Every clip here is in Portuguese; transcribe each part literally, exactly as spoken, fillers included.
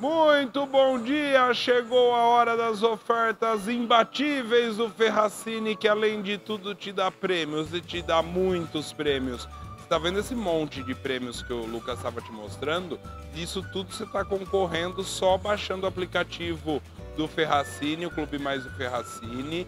Muito bom dia! Chegou a hora das ofertas imbatíveis do Ferracini, que além de tudo te dá prêmios e te dá muitos prêmios. Você tá vendo esse monte de prêmios que o Lucas estava te mostrando? Isso tudo você está concorrendo só baixando o aplicativo do Ferracini, o Clube Mais do Ferracini,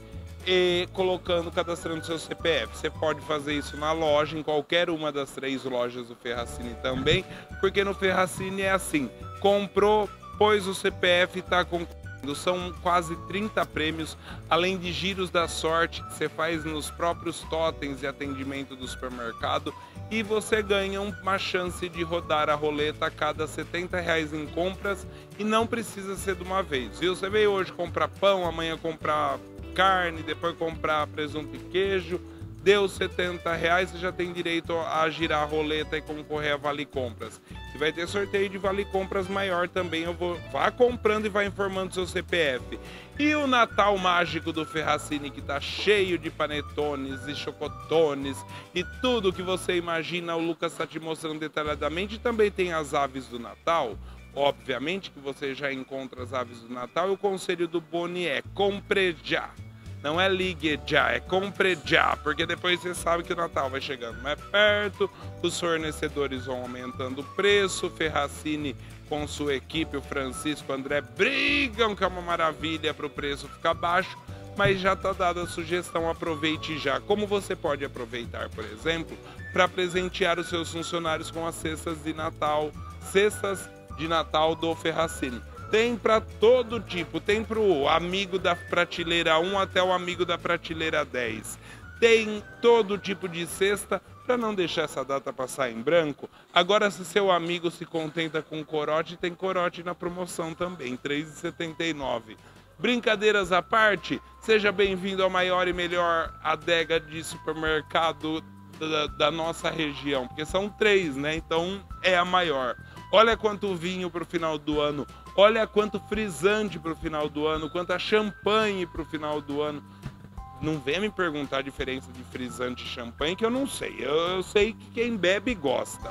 e colocando, cadastrando seu C P F. Você pode fazer isso na loja, em qualquer uma das três lojas do Ferracini também, porque no Ferracini é assim, comprou, pôs o C P F e está concorrendo. São quase trinta prêmios, além de giros da sorte que você faz nos próprios totens de atendimento do supermercado, e você ganha uma chance de rodar a roleta a cada setenta reais em compras, e não precisa ser de uma vez, viu? Você veio hoje comprar pão, amanhã comprar carne, depois comprar presunto e queijo, deu setenta reais, você já tem direito a girar a roleta e concorrer a Vale Compras. E vai ter sorteio de Vale Compras maior também, eu vou, vá comprando e vai informando seu C P F. E o Natal Mágico do Ferracini, que tá cheio de panetones e chocotones e tudo que você imagina, o Lucas está te mostrando detalhadamente. Também tem as aves do Natal. Obviamente que você já encontra as aves do Natal, e o conselho do Boni é: compre já. Não é ligue já, é compre já, porque depois você sabe que o Natal vai chegando mais perto, os fornecedores vão aumentando o preço, Ferracini com sua equipe, o Francisco, o André, brigam que é uma maravilha para o preço ficar baixo, mas já está dada a sugestão, aproveite já. Como você pode aproveitar, por exemplo, para presentear os seus funcionários com as cestas de Natal, cestas de Natal do Ferracini. Tem para todo tipo, tem para o amigo da prateleira um até o amigo da prateleira dez. Tem todo tipo de cesta para não deixar essa data passar em branco. Agora, se seu amigo se contenta com corote, tem corote na promoção também, três reais e setenta e nove centavos. Brincadeiras à parte, seja bem-vindo ao maior e melhor adega de supermercado da, da nossa região, porque são três, né? Então é a maior. Olha quanto vinho para o final do ano, olha quanto frisante para o final do ano, quanta champanhe para o final do ano. Não venha me perguntar a diferença de frisante e champanhe, que eu não sei. Eu, eu sei que quem bebe gosta.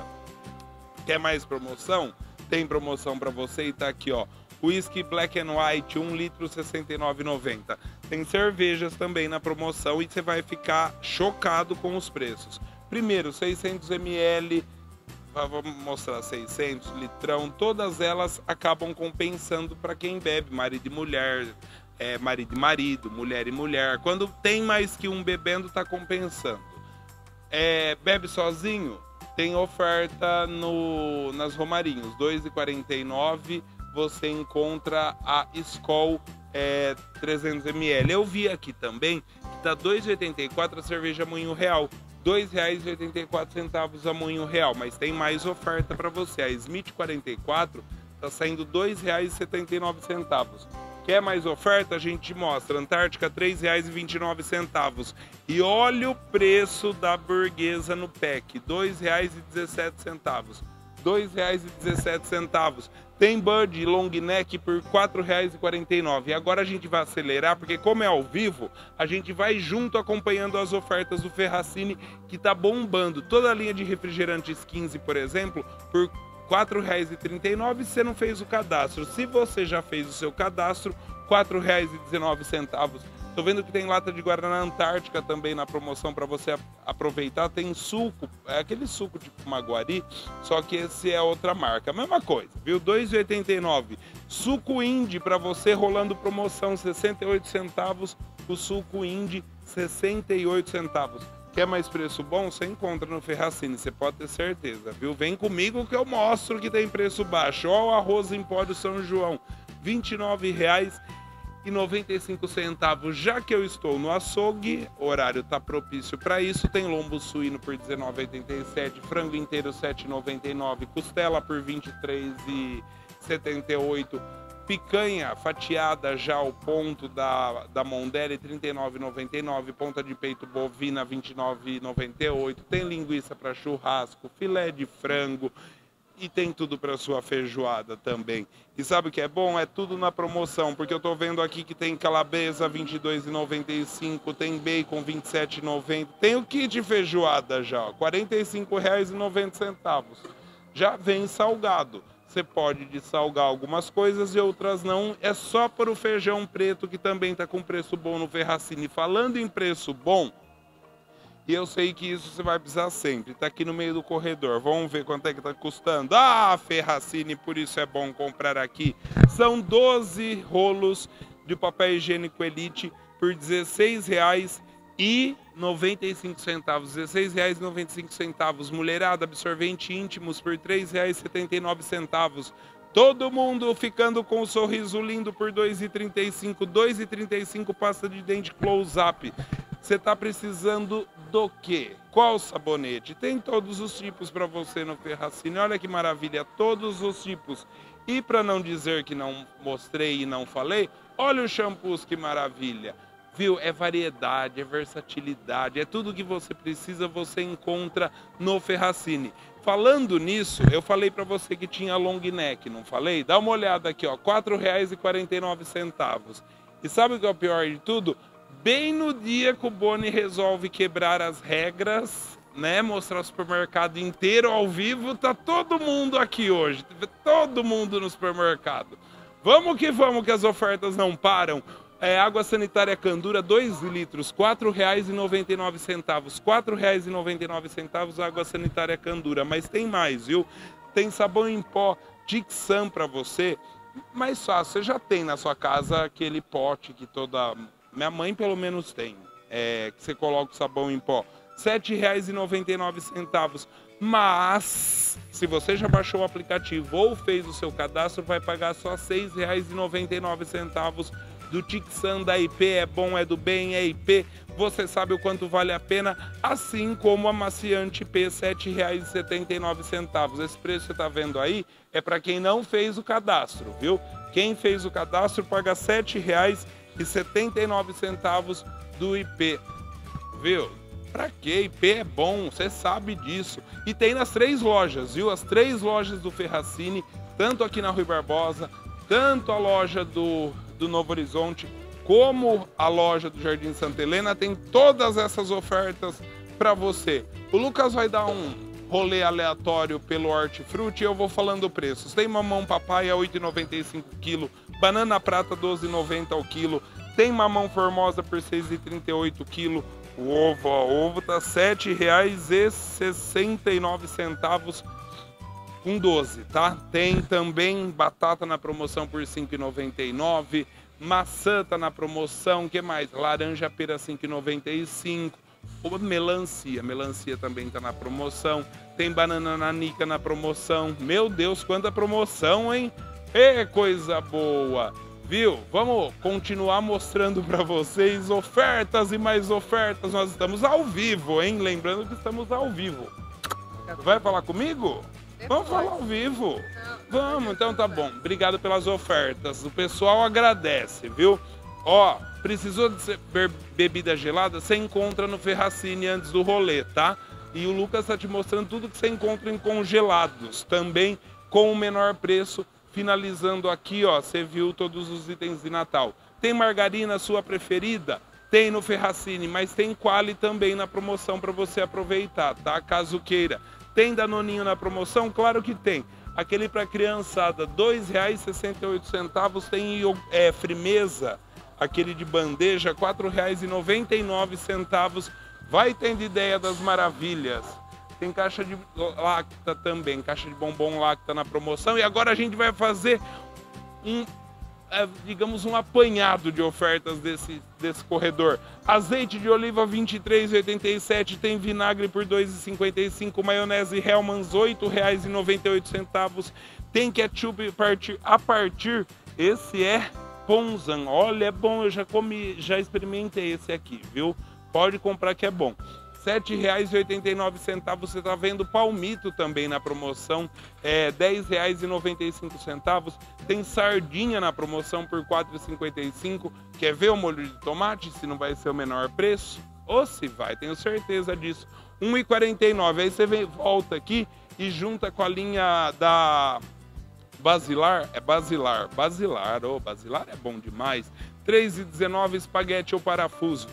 Quer mais promoção? Tem promoção para você e tá aqui, ó. Whisky Black and White, um litro, sessenta e nove reais e noventa centavos. Tem cervejas também na promoção e você vai ficar chocado com os preços. Primeiro, seiscentos mililitros. Vamos mostrar seiscentos, litrão, todas elas acabam compensando para quem bebe, marido e mulher, é, marido e marido, mulher e mulher. Quando tem mais que um bebendo, tá compensando. É, bebe sozinho, tem oferta no, nas Romarinhos, dois reais e quarenta e nove centavos, você encontra a Skol é, trezentos mililitros. Eu vi aqui também que tá dois reais e oitenta e quatro centavos a cerveja Moinho Real. dois reais e oitenta e quatro centavos a Moinho Real, mas tem mais oferta para você. A Smith quarenta e quatro está saindo dois reais e setenta e nove centavos. Quer mais oferta? A gente mostra. Antártica, três reais e vinte e nove centavos. E olha o preço da Burguesa no pack, dois reais e dezessete centavos. dois reais e dezessete centavos. Tem Bud Long Neck por quatro reais e quarenta e nove centavos. E agora a gente vai acelerar, porque como é ao vivo, a gente vai junto acompanhando as ofertas do Ferracini, que tá bombando. Toda a linha de refrigerantes quinze, por exemplo, por quatro reais e trinta e nove centavos, se você não fez o cadastro. Se você já fez o seu cadastro, quatro reais e dezenove centavos. Tô vendo que tem lata de Guaraná Antártica também na promoção para você aproveitar. Tem suco, é aquele suco tipo Maguari, só que esse é outra marca. Mesma coisa, viu? dois reais e oitenta e nove centavos. Suco Indy para você rolando promoção, sessenta e oito centavos. O suco Indy, sessenta e oito centavos. Quer mais preço bom? Você encontra no Ferracini, você pode ter certeza, viu? Vem comigo que eu mostro que tem preço baixo. Ó, o arroz Empório São João, vinte e nove reais e noventa e cinco centavos. Já que eu estou no açougue, o horário tá propício para isso. Tem lombo suíno por dezenove reais e oitenta e sete centavos, frango inteiro sete reais e noventa e nove centavos, costela por vinte e três reais e setenta e oito centavos, picanha fatiada já ao ponto da, da Mondelli trinta e nove reais e noventa e nove centavos, ponta de peito bovina vinte e nove reais e noventa e oito centavos, tem linguiça para churrasco, filé de frango, e tem tudo para sua feijoada também. E sabe o que é bom? É tudo na promoção, porque eu tô vendo aqui que tem calabresa vinte e dois reais e noventa e cinco centavos, tem bacon vinte e sete reais e noventa centavos, tem o kit feijoada já, quarenta e cinco reais e noventa centavos. Já vem salgado. você pode dessalgar algumas coisas e outras não. É só para o feijão preto, que também está com preço bom no Ferracini. Falando em preço bom, e eu sei que isso você vai precisar sempre. Está aqui no meio do corredor. Vamos ver quanto é que está custando. Ah, Ferracini, por isso é bom comprar aqui. São doze rolos de papel higiênico Elite por dezesseis reais e noventa e cinco centavos. dezesseis reais e noventa e cinco centavos. Mulherada, absorvente íntimos por três reais e setenta e nove centavos. Todo mundo ficando com um sorriso lindo por dois reais e trinta e cinco centavos. dois reais e trinta e cinco centavos pasta de dente close-up. Você está precisando do quê? Qual sabonete? Tem todos os tipos para você no Ferracini. Olha que maravilha, todos os tipos. E para não dizer que não mostrei e não falei, olha os shampoos, que maravilha. Viu? É variedade, é versatilidade, é tudo que você precisa, você encontra no Ferracini. Falando nisso, eu falei para você que tinha long neck, não falei? Dá uma olhada aqui, ó, quatro reais e quarenta e nove centavos. E sabe o que é o pior de tudo? Bem no dia que o Boni resolve quebrar as regras, né, mostrar o supermercado inteiro ao vivo, tá todo mundo aqui hoje, todo mundo no supermercado. Vamos que vamos, que as ofertas não param. É, água sanitária Candura, dois litros, quatro reais e noventa e nove centavos. quatro reais e noventa e nove centavos água sanitária Candura. Mas tem mais, viu? Tem sabão em pó Tixan para você. Mais fácil, você já tem na sua casa aquele pote que toda... Minha mãe pelo menos tem. É, que você coloca o sabão em pó. sete reais e noventa e nove centavos. Mas, se você já baixou o aplicativo ou fez o seu cadastro, vai pagar só seis reais e noventa e nove centavos do Tixan da I P. É bom, é do bem, é I P. Você sabe o quanto vale a pena, assim como a maciante P, sete reais e setenta e nove centavos. Esse preço que você está vendo aí é para quem não fez o cadastro, viu? Quem fez o cadastro paga sete reais e setenta e nove centavos do I P, viu? Pra quê? I P é bom, você sabe disso. E tem nas três lojas, viu? As três lojas do Ferracini, tanto aqui na Rui Barbosa, tanto a loja do, do Novo Horizonte, como a loja do Jardim Santa Helena, tem todas essas ofertas para você. O Lucas vai dar um rolê aleatório pelo Hortifruti e eu vou falando preços. Tem mamão papai a oito reais e noventa e cinco centavos o quilo, banana prata doze reais e noventa centavos o quilo, tem mamão formosa por seis reais e trinta e oito centavos o quilo, o ovo, ó, o ovo tá sete reais e sessenta e nove centavos com doze, tá? Tem também batata na promoção por cinco reais e noventa e nove centavos, maçã tá na promoção, que mais? Laranja pera cinco reais e noventa e cinco centavos, melancia, melancia também tá na promoção, tem banana nanica na promoção. Meu Deus, quanta promoção, hein? É coisa boa! Viu? Vamos continuar mostrando para vocês ofertas e mais ofertas. Nós estamos ao vivo, hein? Lembrando que estamos ao vivo. Vai falar comigo? Vamos falar ao vivo. Vamos, então tá bom. Obrigado pelas ofertas. O pessoal agradece, viu? Ó, precisou de be bebida gelada? Você encontra no Ferracini antes do rolê, tá? E o Lucas tá te mostrando tudo que você encontra em congelados. Também com o menor preço. Finalizando aqui, ó, você viu todos os itens de Natal. Tem margarina, sua preferida? Tem no Ferracini, mas tem Quali também na promoção para você aproveitar, tá? Caso queira. Tem Danoninho na promoção? Claro que tem. Aquele para criançada, dois reais e sessenta e oito centavos. Tem é, Frimeza, aquele de bandeja, quatro reais e noventa e nove centavos. Vai tendo ideia das maravilhas. Tem caixa de Lacta também, caixa de bombom Lacta na promoção. E agora a gente vai fazer um, é, digamos, um apanhado de ofertas desse, desse corredor. Azeite de oliva vinte e três reais e oitenta e sete centavos, tem vinagre por dois reais e cinquenta e cinco centavos, maionese Hellmann's oito reais e noventa e oito centavos, tem ketchup a partir, esse é Ponzan, olha, é bom, eu já comi, já experimentei esse aqui, viu? Pode comprar que é bom. sete reais e oitenta e nove centavos, você está vendo palmito também na promoção, é, dez reais e noventa e cinco centavos, tem sardinha na promoção por quatro reais e cinquenta e cinco centavos, quer ver o molho de tomate, se não vai ser o menor preço? Ou se vai, tenho certeza disso, um real e quarenta e nove centavos, aí você vem, volta aqui e junta com a linha da Basilar, é Basilar, Basilar, ô, oh, Basilar é bom demais, três reais e dezenove centavos, espaguete ou parafuso.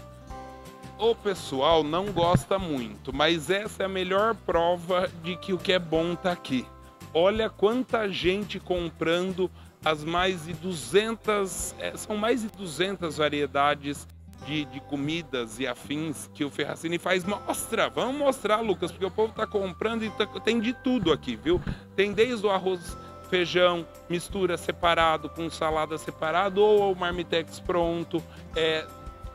O pessoal não gosta muito, mas essa é a melhor prova de que o que é bom tá aqui. olha quanta gente comprando as mais de duzentas, é, são mais de duzentas variedades de, de comidas e afins que o Ferracini faz. Mostra, vamos mostrar, Lucas, porque o povo tá comprando e tá, tem de tudo aqui, viu? Tem desde o arroz, feijão, mistura separado com salada separado, ou o marmitex pronto, é,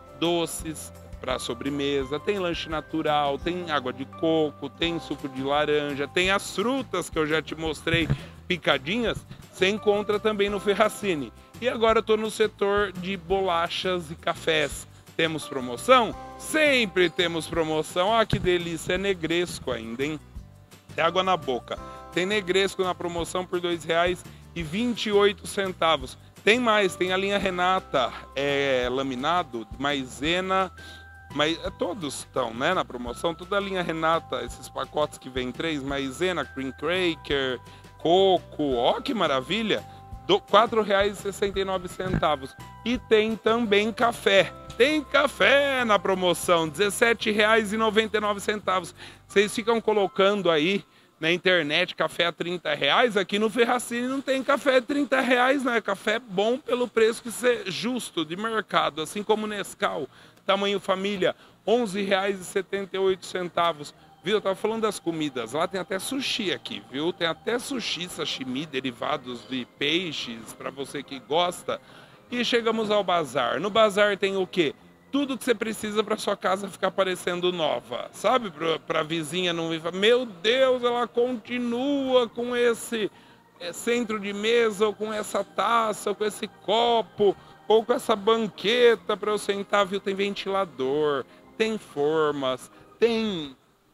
doces para sobremesa, tem lanche natural, tem água de coco, tem suco de laranja, tem as frutas que eu já te mostrei picadinhas, você encontra também no Ferracini. E agora eu tô no setor de bolachas e cafés. Temos promoção? Sempre temos promoção. Olha que delícia, é Negresco ainda, hein? É água na boca. Tem Negresco na promoção por dois reais e vinte e oito centavos. Tem mais, tem a linha Renata, é, laminado, maisena, mas todos estão, né, na promoção. Toda a linha Renata, esses pacotes que vem três, maisena, cream cracker, coco, ó que maravilha, quatro reais e sessenta e nove centavos. E tem também café. Tem café na promoção, dezessete reais e noventa e nove centavos. Vocês ficam colocando aí na internet café a trinta reais, aqui no Ferracini não tem café a trinta reais, né? Café bom pelo preço que é justo de mercado, assim como Nescau, tamanho família, onze reais e setenta e oito centavos. Viu? Eu tava falando das comidas, lá tem até sushi aqui, viu? Tem até sushi, sashimi, derivados de peixes, para você que gosta. E chegamos ao bazar. No bazar tem o quê? Tudo que você precisa para sua casa ficar parecendo nova, sabe? Para a vizinha não vir, meu Deus, ela continua com esse centro de mesa, ou com essa taça, ou com esse copo, ou com essa banqueta para eu sentar, viu? Tem ventilador, tem formas, tem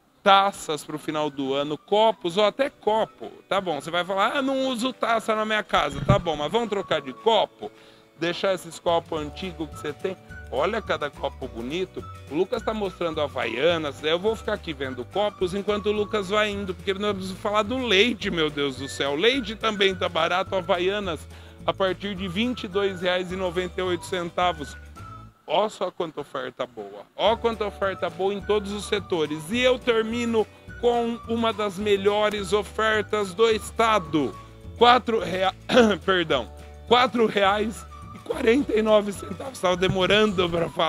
taças para o final do ano, copos, ou até copo, tá bom? Você vai falar, ah, não uso taça na minha casa, tá bom, mas vamos trocar de copo? Deixar esses copos antigos que você tem. Olha cada copo bonito. O Lucas está mostrando Havaianas. Eu vou ficar aqui vendo copos enquanto o Lucas vai indo, porque nós precisamos falar do leite, meu Deus do céu. Leite também tá barato, Havaianas, a partir de vinte e dois reais e noventa e oito centavos. Ó só quanta oferta boa. Ó quanta oferta boa em todos os setores. E eu termino com uma das melhores ofertas do estado. Quatro reais... Perdão. Quatro reais quarenta e nove centavos, estava demorando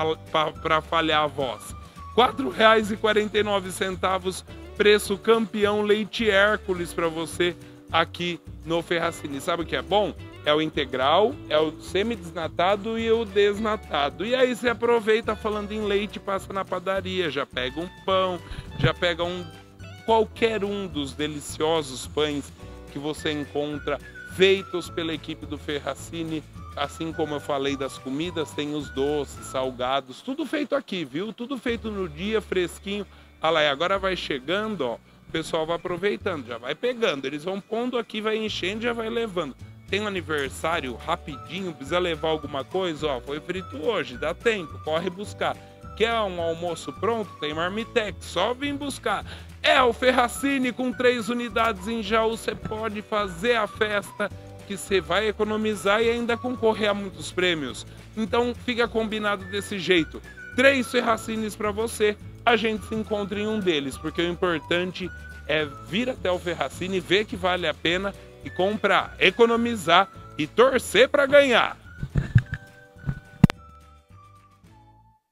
para falhar a voz. quatro reais e quarenta e nove centavos, preço campeão leite Hércules para você aqui no Ferracini. Sabe o que é bom? É o integral, é o semi-desnatado e o desnatado. E aí você aproveita, falando em leite, passa na padaria, já pega um pão, já pega um qualquer um dos deliciosos pães que você encontra feitos pela equipe do Ferracini. Assim como eu falei das comidas, tem os doces, salgados, tudo feito aqui, viu? Tudo feito no dia, fresquinho. Olha lá, e agora vai chegando, ó, o pessoal vai aproveitando, já vai pegando. Eles vão pondo aqui, vai enchendo, já vai levando. Tem um aniversário rapidinho, precisa levar alguma coisa, ó, foi frito hoje, dá tempo, corre buscar. Quer um almoço pronto? Tem marmitex, só vem buscar. É o Ferracini, com três unidades em Jaú, você pode fazer a festa que você vai economizar e ainda concorrer a muitos prêmios. Então fica combinado desse jeito. Três Ferracines para você, a gente se encontra em um deles, porque o importante é vir até o Ferracini, ver que vale a pena e comprar, economizar e torcer para ganhar.